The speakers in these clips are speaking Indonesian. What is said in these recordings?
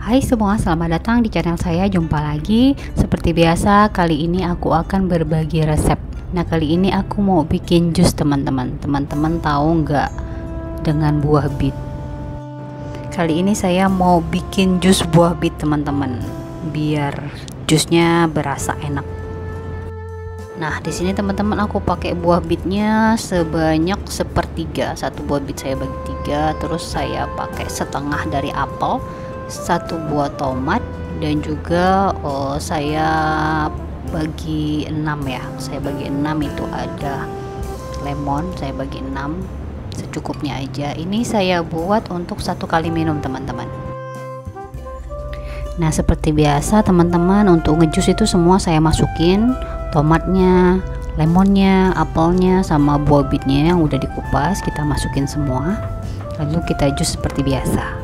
Hai semua, selamat datang di channel saya. Jumpa lagi. Seperti biasa, kali ini aku akan berbagi resep. Nah, kali ini aku mau bikin jus teman-teman. Teman-teman tahu nggak dengan buah bit? Kali ini saya mau bikin jus buah bit teman-teman, biar jusnya berasa enak. Nah, di sini teman-teman aku pakai buah bitnya sebanyak sepertiga. Satu buah bit saya bagi tiga, terus saya pakai setengah dari apel, satu buah tomat, dan juga saya bagi 6 ya. Saya bagi 6 itu ada lemon, saya bagi 6 secukupnya aja. Ini saya buat untuk 1 kali minum teman-teman. Nah, seperti biasa teman-teman, untuk ngejus itu semua saya masukin tomatnya, lemonnya, apelnya, sama buah bitnya yang udah dikupas, kita masukin semua, lalu kita jus seperti biasa.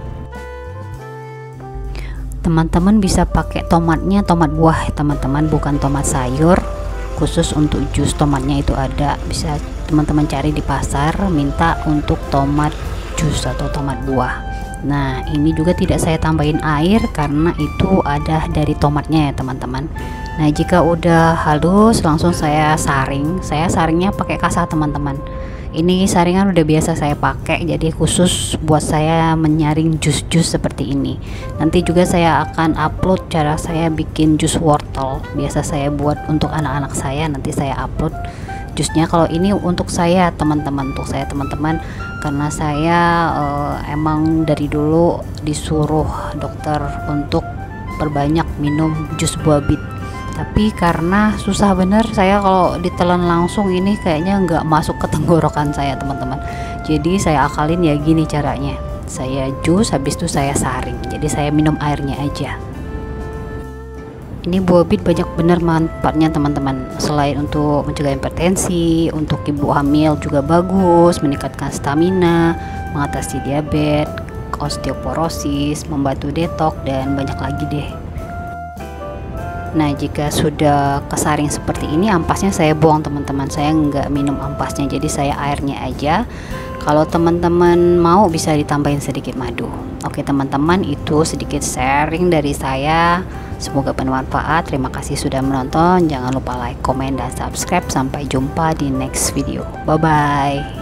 Teman-teman bisa pakai tomatnya tomat buah teman-teman, bukan tomat sayur. Khusus untuk jus tomatnya itu ada, bisa teman-teman cari di pasar, minta untuk tomat jus atau tomat buah. Nah, ini juga tidak saya tambahin air karena itu ada dari tomatnya ya teman-teman. Nah, jika udah halus langsung saya saring. Saya saringnya pakai kasar teman-teman. Ini saringan udah biasa saya pakai, jadi khusus buat saya menyaring jus-jus seperti ini. Nanti juga saya akan upload cara saya bikin jus wortel. Biasa saya buat untuk anak-anak saya, nanti saya upload jusnya. Kalau ini untuk saya teman-teman, karena saya emang dari dulu disuruh dokter untuk perbanyak minum jus buah bit. Tapi karena susah bener, saya kalau ditelan langsung ini kayaknya nggak masuk ke tenggorokan saya teman-teman. Jadi saya akalin ya gini caranya, saya jus habis itu saya saring, jadi saya minum airnya aja. Ini buah bit banyak bener manfaatnya teman-teman. Selain untuk mencegah hipertensi, untuk ibu hamil juga bagus, meningkatkan stamina, mengatasi diabetes, osteoporosis, membantu detox, dan banyak lagi deh. Nah, jika sudah kesaring seperti ini, ampasnya saya buang teman-teman. Saya nggak minum ampasnya, jadi saya airnya aja. Kalau teman-teman mau bisa ditambahin sedikit madu. Oke teman-teman, itu sedikit sharing dari saya. Semoga bermanfaat. Terima kasih sudah menonton. Jangan lupa like, komen, dan subscribe. Sampai jumpa di next video. Bye bye.